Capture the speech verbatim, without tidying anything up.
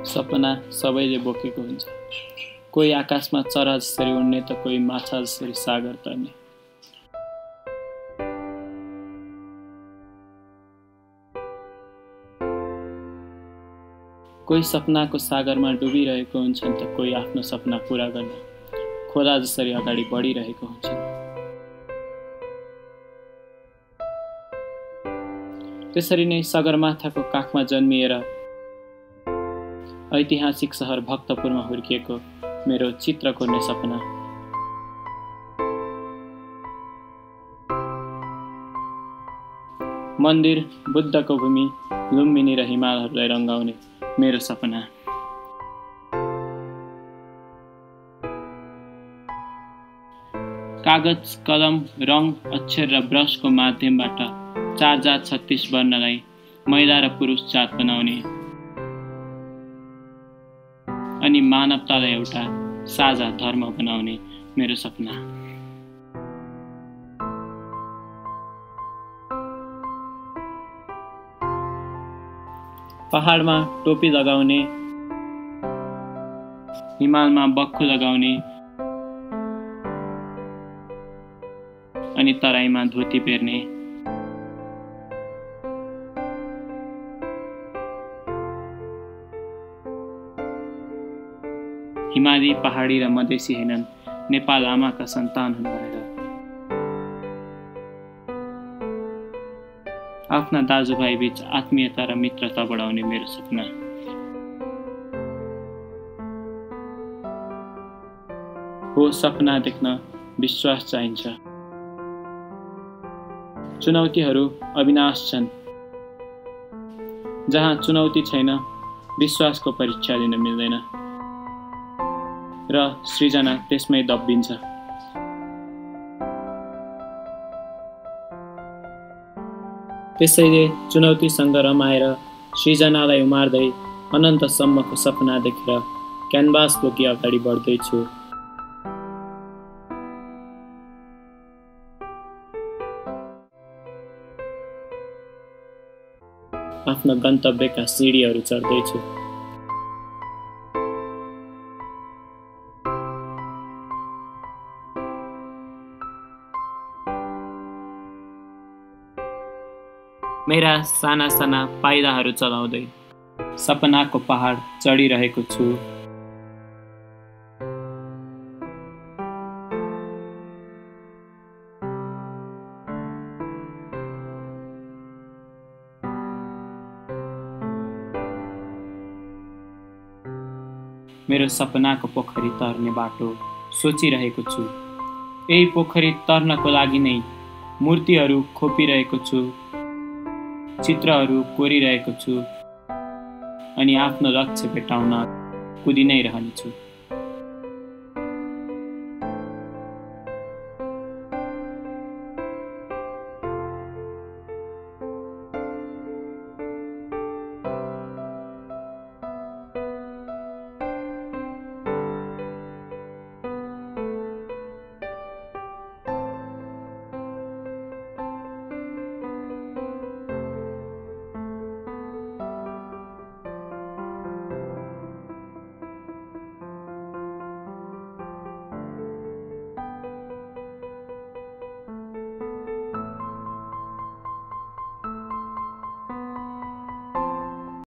सपना सबैले बोकेको हुन्छ। कोही आकाशमा चरा जसरी उड्ने त कोही माछा जसरी सागर तर्ने। कोही सपनाको सागरमा डुबिरहेको हुन्छन् त कोही आफ्नो सपना पूरा गर्न खोला जसरी अगाडि बढिरहेको हुन्छन्। त्यसरी नै सगरमाथाको काखमा जन्मिएर ऐतिहासिक सहर भक्तपुरमा हुर्किएको मेरो चित्र कोर्ने सपना मन्दिर बुद्धको भूमि लुम्बिनी र हिमालहरूलाई रंगाउने मेरो सपना कागज कलम रङ अक्षर र ब्रशको माध्यमबाट चार जात छत्तीस वर्णलाई महिला र पुरुष जात बनाउने अनि मानवतालाई एउटा साझा धर्म बनाउने मेरो सपना। पहाडमा टोपी लगाउने, हिमालमा बक्खु लगाउने अनि तराईमा धोती पेर्ने। हिमाली पहाडी र मधेसी हैनन्, नेपाल आमाका सन्तान हुन् भनेर आफ्ना दाजुभाइ बीच आत्मीयता र मित्रता बढाउने मेरो सपना। हो सपना देख्न विश्वास चाहिन्छ। चुनौतीहरू अविनाश छन्। जहाँ चुनौती छैन विश्वासको परीक्षा दिन मिल्दैन र सृजना त्यसमै दब्बिन्छ। त्यसैले चुनौतीसँग रमाएर सृजनालाई उमार्दै अनन्तसम्मको सपना देखेर क्यानभास बोकी अगाडि बढ्दैछु। आफ्नो गन्तव्यका सिडीहरू चढ्दैछु। मेरा साना साना पाइलाहरू चलाउँदै सपनाको पहाड चढिरहेको छु। मेरो सपनाको पोखरी तर्ने बाटो सोचिरहेको छु। यही पोखरी तर्नको लागि नै मूर्तिहरू खोपिरहेको छु, चित्रहरू कोरिरहेको छु अनि आफ्नो लक्ष्य भेट्टाउन कुदि नै रहनेछु।